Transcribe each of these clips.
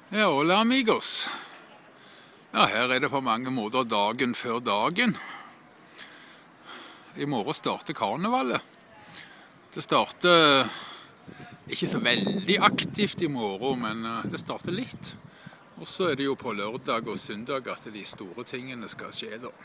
Ja, hola amigos. Ja, her er det på mange måter dagen før dagen. I morgen starter karnevalet. Det starter ikke så veldig aktivt i morgen, men det starter litt. Og så er det jo på lørdag og søndag at de store tingene skal skje da.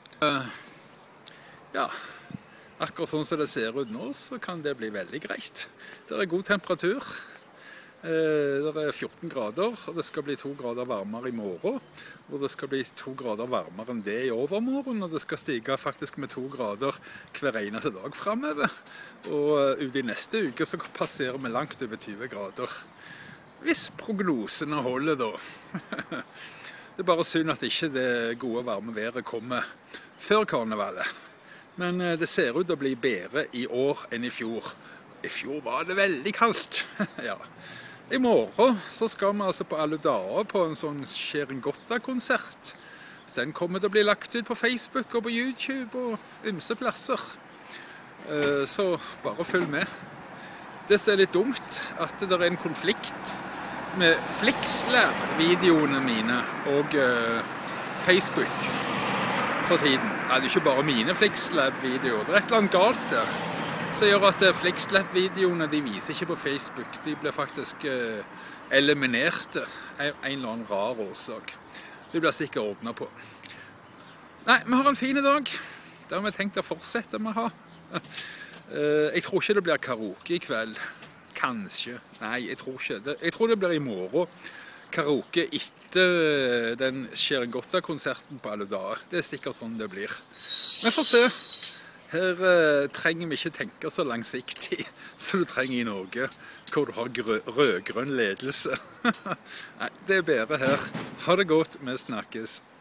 Ja, akkurat sånn som det ser ut nå, så kan det bli veldig greit. Det er god temperatur. Det er 14 grader, og det skal bli 2 grader varmere i morgen. Og det skal bli 2 grader varmere enn det i overmorgen, og det skal stige faktisk med 2 grader hver eneste dag fremover. Og ut i neste uke så passerer vi langt over 20 grader. Hvis prognosene holder da. Det er bare synd at ikke det gode varme været kommer før karnevalet. Men det ser ut til å bli bedre i år enn i fjor. I fjor var det veldig kaldt. Ja. I morgen så skal vi altså på alle dager på en sånn Skjærengotta-konsert. Den kommer til å bli lagt ut på Facebook og på YouTube og ymse plasser. Så bare følg med. Det som er litt dumt, at det er en konflikt med Flixlab-videoene mine og Facebook for tiden. Det er ikke bare mine Flixlab-videoer, det er et eller annet galt der. Som gjør at Flixlab-videoene de viser ikke på Facebook. De blir faktisk eliminerte av en eller annen rar årsak. Det blir sikkert ordnet på. Nei, vi har en fin dag. Det har vi tenkt å fortsette med å ha. Jeg tror ikke det blir karaoke i kveld. Kanskje. Nei, jeg tror ikke det. Jeg tror det blir i morgen. Karaoke etter den Skjærengotta-konserten på alle dager. Det er sikkert sånn det blir. Vi får se. Her trenger vi ikke tenke så langsiktig som du trenger i Norge, hvor du har rød-grønn ledelse. Nei, det er bedre her. Ha det godt, vi snakkes.